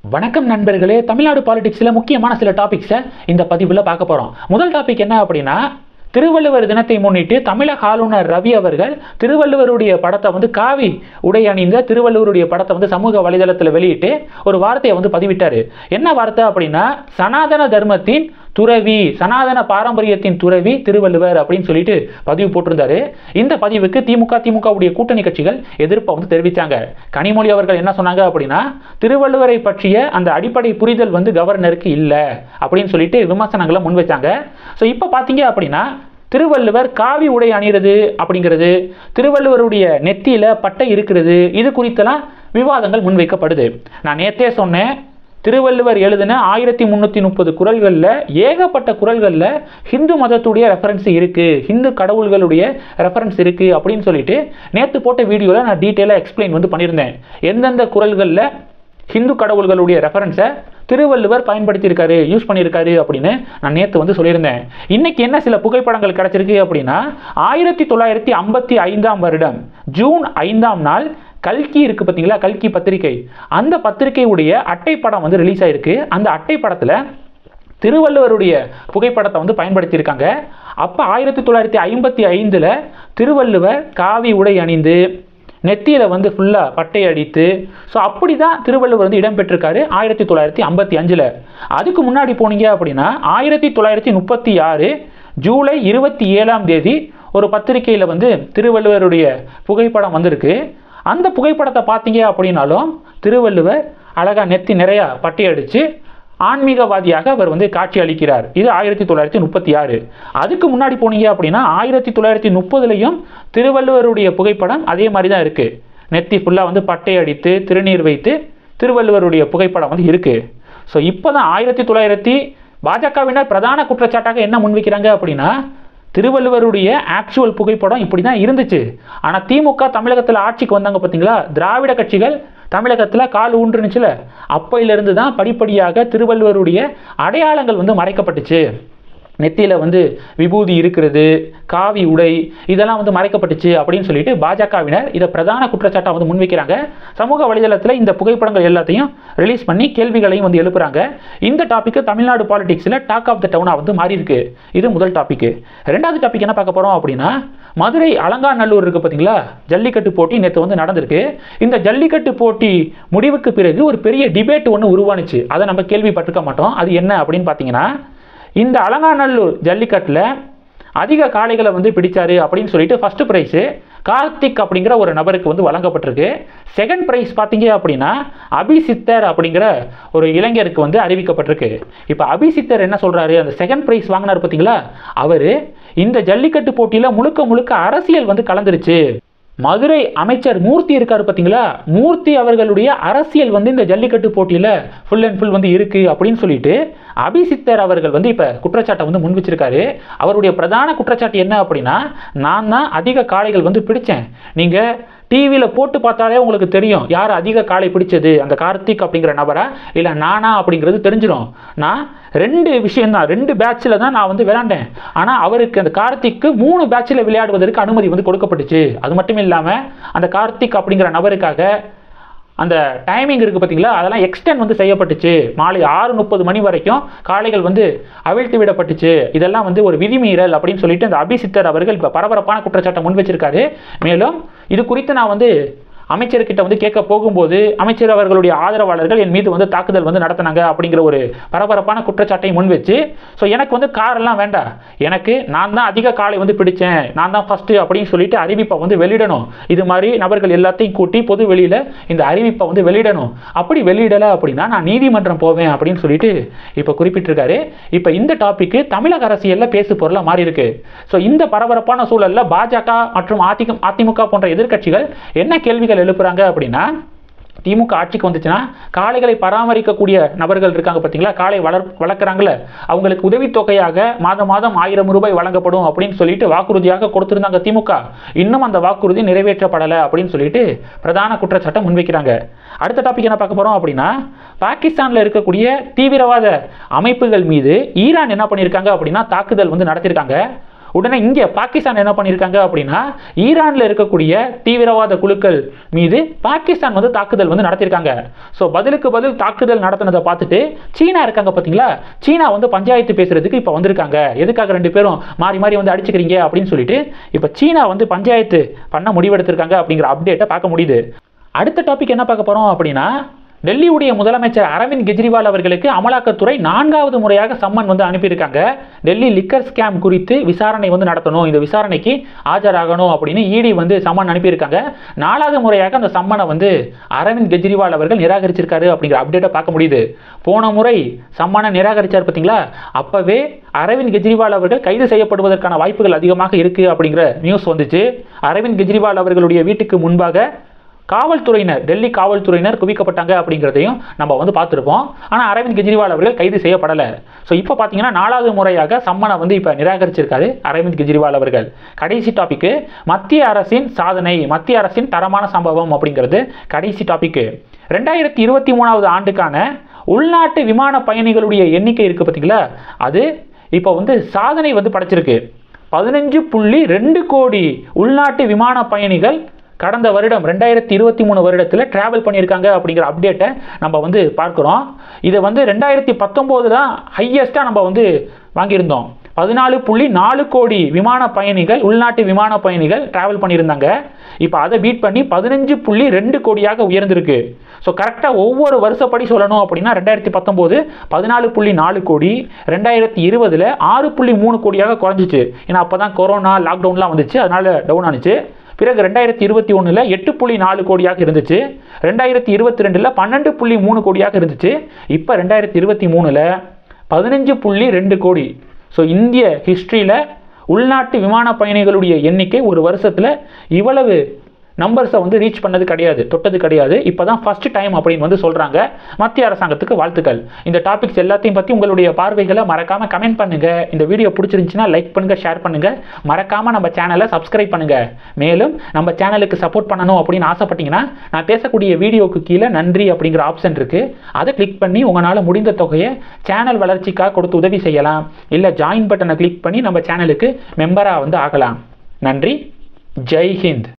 வணக்கம் நண்பர்களே, தமிழ்நாடு பாலிடிக்ஸில் முக்கியமான சில டாபிக்ஸை இந்த பதிவில் பார்க்க போகிறோம். முதல் டாபிக் என்ன அப்படின்னா, திருவள்ளுவர் தினத்தை முன்னிட்டு தமிழக ஆளுநர் ரவி அவர்கள் திருவள்ளுவருடைய படத்தை காவி உடை அணிந்த திருவள்ளுவருடைய படத்தை சமூக வலைதளத்தில் வெளியிட்டு ஒரு வார்த்தையை பதிவிட்டார். என்ன வார்த்தை அப்படின்னா, சனாதன தர்மத்தின் துறவி, சனாதன பாரம்பரியத்தின் துறவி திருவள்ளுவர் அப்படின்னு சொல்லிட்டு பதிவு போட்டிருந்தாரு. இந்த பதிவுக்கு திமுகவுடைய கூட்டணி கட்சிகள் எதிர்ப்பை தெரிவித்தாங்க. கனிமொழி அவர்கள் என்ன சொன்னாங்க அப்படின்னா, திருவள்ளுவரை பற்றிய அந்த அடிப்படை புரிதல் கவர்னருக்கு இல்லை அப்படின்னு சொல்லிட்டு விமர்சனங்களை முன் வச்சாங்க. ஸோ இப்போ பார்த்தீங்க அப்படின்னா, திருவள்ளுவர் காவி உடை அணிகிறது அப்படிங்கிறது, திருவள்ளுவருடைய நெத்தியில பட்டை இருக்கிறது, இது குறித்தெல்லாம் விவாதங்கள் முன்வைக்கப்படுது. நான் நேற்றே சொன்னேன், திருவள்ளுவர் எழுதின 1330 குறள்களில் ஏகப்பட்ட குறள்களில் ஹிந்து மதத்துடைய ரெஃபரன்ஸ் இருக்குது, ஹிந்து கடவுள்களுடைய ரெஃபரன்ஸ் இருக்குது அப்படின்னு சொல்லிட்டு நேற்று போட்ட வீடியோவில் நான் டீட்டெயிலாக எக்ஸ்பிளைன் பண்ணியிருந்தேன். எந்தெந்த குறள்களில் ஹிந்து கடவுள்களுடைய ரெஃபரன்ஸை திருவள்ளுவர் பயன்படுத்தியிருக்காரு, யூஸ் பண்ணியிருக்காரு அப்படின்னு நான் நேற்று சொல்லியிருந்தேன். இன்னைக்கு என்ன சில புகைப்படங்கள் கிடைச்சிருக்கு அப்படின்னா, 1955ஆம் வருடம் ஜூன் 5ஆம் நாள் கல்கி இருக்கு பார்த்தீங்களா, கல்கி பத்திரிகை, அந்த பத்திரிகையுடைய அட்டைப்படம் ரிலீஸ் ஆயிருக்கு. அந்த அட்டைப்படத்தில் திருவள்ளுவருடைய புகைப்படத்தை பயன்படுத்தியிருக்காங்க. அப்போ 1955 திருவள்ளுவர் காவி உடை அணிந்து நெத்தியில் ஃபுல்லாக பட்டை அடித்து, ஸோ அப்படி தான் திருவள்ளுவர் இடம்பெற்றிருக்காரு 1955. அதுக்கு முன்னாடி போனீங்க அப்படின்னா 1936 ஜூலை 27ஆம் தேதி ஒரு பத்திரிகையில் திருவள்ளுவருடைய புகைப்படம் வந்திருக்கு. அந்த புகைப்படத்தை பார்த்தீங்க அப்படின்னாலும் திருவள்ளுவர் அழகாக நெத்தி நிறையா பட்டை அடித்து ஆன்மீகவாதியாக அவர் காட்சி அளிக்கிறார். இது 1936. அதுக்கு முன்னாடி போனீங்க அப்படின்னா 1930லையும் திருவள்ளுவருடைய புகைப்படம் அதே மாதிரி தான் இருக்குது. நெத்தி ஃபுல்லாக பட்டை அடித்து திருநீர் வைத்து திருவள்ளுவருடைய புகைப்படம் இருக்குது. ஸோ இப்போ தான் 1900 பாஜகவினர் பிரதான குற்றச்சாட்டாக என்ன முன்வைக்கிறாங்க அப்படின்னா, திருவள்ளுவருடைய ஆக்சுவல் புகைப்படம் இப்படி தான் இருந்துச்சு. ஆனால் திமுக தமிழகத்தில் ஆட்சிக்கு வந்தாங்க பார்த்தீங்களா, திராவிட கட்சிகள் தமிழகத்தில் கால் ஊன்றுனுச்சுல, அப்பையிலிருந்து தான் படிப்படியாக திருவள்ளுவருடைய அடையாளங்கள் மறைக்கப்பட்டுச்சு. நெத்தியில் விபூதி இருக்கிறது, காவி உடை, இதெல்லாம் மறைக்கப்பட்டுச்சு அப்படின்னு சொல்லிட்டு பாஜகவினர் இதை பிரதான குற்றச்சாட்டாக முன்வைக்கிறாங்க. சமூக வலைதளத்தில் இந்த புகைப்படங்கள் எல்லாத்தையும் ரிலீஸ் பண்ணி கேள்விகளையும் எழுப்புறாங்க. இந்த டாபிக் தமிழ்நாடு பாலிடிக்ஸில் டாக் ஆஃப் த டவுனாக மாறி இருக்கு. இது முதல் டாபிக். ரெண்டாவது டாபிக் என்ன பார்க்க போகிறோம் அப்படின்னா, மதுரை அலங்காநல்லூர் இருக்குது பார்த்தீங்களா, ஜல்லிக்கட்டு போட்டி நேற்று நடந்திருக்கு. இந்த ஜல்லிக்கட்டு போட்டி முடிவுக்கு பிறகு ஒரு பெரிய டிபேட் ஒன்று உருவானுச்சு. அதை நம்ம கேள்விப்பட்டிருக்க மாட்டோம். அது என்ன அப்படின்னு பார்த்தீங்கன்னா, இந்த அலங்காநல்லூர் ஜல்லிக்கட்டில் அதிக காளைகளை பிடிச்சாரு அப்படின்னு சொல்லிட்டு ஃபர்ஸ்ட் ப்ரைஸு கார்த்திக் அப்படிங்கிற ஒரு நபருக்கு வழங்கப்பட்டிருக்கு. செகண்ட் ப்ரைஸ் பார்த்தீங்க அப்படின்னா அபிசித்தர் அப்படிங்கிற ஒரு இளைஞருக்கு அறிவிக்கப்பட்டிருக்கு. இப்போ அபிசித்தர் என்ன சொல்கிறாரு, அந்த செகண்ட் ப்ரைஸ் வாங்கினார் பார்த்தீங்களா, அவர் இந்த ஜல்லிக்கட்டு போட்டியில் முழுக்க அரசியல் கலந்துருச்சு. மதுரை அமைச்சர் மூர்த்தி இருக்காரு பார்த்தீங்களா, மூர்த்தி அவர்களுடைய அரசியல் இந்த ஜல்லிக்கட்டு போட்டியில் ஃபுல் அண்ட் ஃபுல் இருக்குது அப்படின்னு சொல்லிட்டு அபிசித்தர் அவர்கள் இப்போ குற்றச்சாட்டை முன் வச்சிருக்காரு. அவருடைய பிரதான குற்றச்சாட்டு என்ன அப்படின்னா, நான் தான் அதிக காளைகள் பிடிச்சேன். நீங்கள் டிவியில் போட்டு பார்த்தாலே உங்களுக்கு தெரியும் யார் அதிக காளை பிடிச்சது, அந்த கார்த்திக் அப்படிங்கிற நபரா இல்லை நானா அப்படிங்கிறது தெரிஞ்சிடும். நான் 2 விஷயம்தான், 2 பேட்சில் தான் நான் விளையாண்டேன். ஆனால் அவருக்கு அந்த கார்த்திக்கு 3 பேட்சில் விளையாடுவதற்கு அனுமதி கொடுக்கப்பட்டுச்சு. அது மட்டும் இல்லாமல் அந்த கார்த்திக் அப்படிங்கிற நபருக்காக அந்த டைமிங் இருக்குது பார்த்தீங்களா, அதெல்லாம் எக்ஸ்டெண்ட் செய்யப்பட்டுச்சு. மாலை 6:30 மணி வரைக்கும் காளைகள் அவிழ்த்து விடப்பட்டுச்சு. இதெல்லாம் ஒரு விதிமீறல் அப்படின்னு சொல்லிட்டு அந்த அபிசித்தர் அவர்கள் இப்போ பரபரப்பான குற்றச்சாட்டை முன் வச்சிருக்காரு. மேலும் இது குறித்து நான் அமைச்சர்கிட்ட கேட்க போகும்போது அமைச்சர் அவர்களுடைய ஆதரவாளர்கள் என் மீது தாக்குதல் நடத்தினாங்க அப்படிங்கிற ஒரு பரபரப்பான குற்றச்சாட்டை முன் வச்சு, ஸோ எனக்கு காரெல்லாம் வேண்டாம், எனக்கு நான் தான் அதிக காளை பிடிச்சேன், நான் தான் ஃபர்ஸ்ட் அப்படின்னு சொல்லிட்டு அறிவிப்பை வெளியிடணும். இது மாதிரி நபர்கள் எல்லாத்தையும் கூட்டி பொது வெளியில் இந்த அறிவிப்பை வெளியிடணும். அப்படி வெளியிடலை அப்படின்னா நான் நீதிமன்றம் போவேன் அப்படின்னு சொல்லிட்டு இப்போ குறிப்பிட்டிருக்காரு. இப்போ இந்த டாபிக் தமிழக அரசியலில் பேசு பொருளாக மாறி இருக்கு. ஸோ இந்த பரபரப்பான சூழலில் பாஜக மற்றும் அதிமுக போன்ற எதிர்க்கட்சிகள் என்ன கேள்விகள் எழுப்புறாங்க அப்படின்னா, திமுக ஆட்சிக்கு வந்துச்சுன்னா காளைகளை பராமரிக்கக்கூடிய நபர்கள் இருக்காங்க பார்த்தீங்களா, காளை வளர்க்குறாங்களே, அவங்களுக்கு உதவித்தொகையாக மாதம் 1000 ரூபாய் வழங்கப்படும் அப்படின்னு சொல்லிட்டு வாக்குறுதியாக கொடுத்திருந்தாங்க திமுக. இன்னும் அந்த வாக்குறுதி நிறைவேற்றப்படலை அப்படின்னு சொல்லிட்டு பிரதான குற்றச்சாட்டை முன்வைக்கிறாங்க. அடுத்த டாபிக் என்ன பார்க்க போகிறோம் அப்படின்னா, பாகிஸ்தானில் இருக்கக்கூடிய தீவிரவாத அமைப்புகள் மீது ஈரான் என்ன பண்ணியிருக்காங்க அப்படின்னா தாக்குதல் நடத்தியிருக்காங்க. உடனே இங்கே பாகிஸ்தான் என்ன பண்ணியிருக்காங்க அப்படின்னா ஈரானில் இருக்கக்கூடிய தீவிரவாத குழுக்கள் மீது பாகிஸ்தான் வந்து தாக்குதல் வந்து நடத்தியிருக்காங்க. ஸோ பதிலுக்கு பதில் தாக்குதல் நடத்தினதை பார்த்துட்டு சீனா இருக்காங்க பார்த்தீங்களா, சீனா வந்து பஞ்சாயத்து பேசுறதுக்கு இப்போ வந்திருக்காங்க. எதுக்காக ரெண்டு பேரும் மாறி மாறி வந்து அடிச்சுக்கிறீங்க அப்படின்னு சொல்லிட்டு இப்போ சீனா வந்து பஞ்சாயத்து பண்ண முடிவெடுத்திருக்காங்க அப்படிங்கிற அப்டேட்டை பார்க்க முடியுது. அடுத்த டாபிக் என்ன பார்க்க போகிறோம் அப்படின்னா, டெல்லியுடைய முதலமைச்சர் அரவிந்த் கெஜ்ரிவால் அவர்களுக்கு அமலாக்கத்துறை 4வது முறையாக சம்மன் வந்து அனுப்பியிருக்காங்க. டெல்லி லிக்கர் ஸ்கேம் குறித்து விசாரணை வந்து நடத்தணும், இந்த விசாரணைக்கு ஆஜராகணும் அப்படின்னு இடி வந்து சம்மன் அனுப்பியிருக்காங்க. 4வது முறையாக அந்த சம்மனை வந்து அரவிந்த் கெஜ்ரிவால் அவர்கள் நிராகரிச்சிருக்காரு அப்படிங்கிற அப்டேட்டை பார்க்க முடியுது. போன முறை சம்மனை நிராகரிச்சார் பார்த்தீங்களா, அப்பவே அரவிந்த் கெஜ்ரிவால் அவர்கள் கைது செய்யப்படுவதற்கான வாய்ப்புகள் அதிகமாக இருக்கு அப்படிங்கிற நியூஸ் வந்துச்சு. அரவிந்த் கெஜ்ரிவால் அவர்களுடைய வீட்டுக்கு முன்பாக காவல்துறையினர், டெல்லி காவல்துறையினர் குவிக்கப்பட்டாங்க அப்படிங்கிறதையும் நம்ம வந்து பார்த்துருப்போம். ஆனால் அரவிந்த் கெஜ்ரிவால் அவர்கள் கைது செய்யப்படலை. ஸோ இப்போ பார்த்தீங்கன்னா 4வது முறையாக சம்மனை வந்து இப்போ நிராகரிச்சிருக்காரு அரவிந்த் கெஜ்ரிவால் அவர்கள். கடைசி டாபிக் மத்திய அரசின் சாதனை, மத்திய அரசின் தரமான சம்பவம் அப்படிங்கிறது கடைசி டாபிக். 2023வது ஆண்டுக்கான உள்நாட்டு விமான பயணிகளுடைய எண்ணிக்கை இருக்குது பார்த்தீங்களா, அது இப்போ வந்து சாதனை வந்து படைச்சிருக்கு. 15.2 கோடி உள்நாட்டு விமான பயணிகள் கடந்த வருடம் 2023 வருடத்தில் டிராவல் பண்ணியிருக்காங்க அப்படிங்கிற அப்டேட்டை நம்ம வந்து பார்க்குறோம். இதை வந்து 2019 தான் ஹையஸ்ட்டாக நம்ம வந்து வாங்கியிருந்தோம். 14.4 கோடி விமான பயணிகள், உள்நாட்டு விமான பயணிகள் டிராவல் பண்ணியிருந்தாங்க. இப்போ அதை பீட் பண்ணி 15.2 கோடியாக உயர்ந்திருக்கு. ஸோ கரெக்டாக ஒவ்வொரு வருஷப்படி சொல்லணும் அப்படின்னா 2019 14.4 கோடி, 2020 6.3 கோடியாக குறைஞ்சிச்சு. ஏன்னா அப்போ தான் கொரோனா லாக்டவுன்லாம் வந்துச்சு, அதனால டவுன் ஆனிச்சு. பிறகு 2021 8.4 கோடியாக இருந்துச்சு, 2022 12.3 கோடியாக இருந்துச்சு, இப்போ 2023 15.2 கோடி. ஸோ இந்திய ஹிஸ்ட்ரியில் உள்நாட்டு விமான பயணிகளுடைய எண்ணிக்கை ஒரு வருஷத்தில் இவ்வளவு நம்பர்ஸை வந்து ரீச் பண்ணது கிடையாது, தொட்டது கிடையாது. இப்போ தான் ஃபர்ஸ்ட் டைம் அப்படின்னு வந்து சொல்கிறாங்க. மத்திய அரசாங்கத்துக்கு வாழ்த்துக்கள். இந்த டாபிக்ஸ் எல்லாத்தையும் பற்றி உங்களுடைய பார்வைகளை மறக்காமல் கமெண்ட் பண்ணுங்கள். இந்த வீடியோ பிடிச்சிருந்துச்சுன்னா லைக் பண்ணுங்கள், ஷேர் பண்ணுங்கள். மறக்காமல் நம்ம சேனலை சப்ஸ்கிரைப் பண்ணுங்கள். மேலும் நம்ம சேனலுக்கு சப்போர்ட் பண்ணணும் அப்படின்னு ஆசைப்பட்டீங்கன்னா நான் பேசக்கூடிய வீடியோக்கு கீழே நன்றி அப்படிங்கிற ஆப்ஷன் இருக்குது, அதை கிளிக் பண்ணி உங்களால் முடிந்த தொகையை சேனல் வளர்ச்சிக்காக கொடுத்து உதவி செய்யலாம். இல்லை ஜாயின் பட்டனை கிளிக் பண்ணி நம்ம சேனலுக்கு மெம்பராக வந்து ஆகலாம். நன்றி. ஜெய் ஹிந்த்.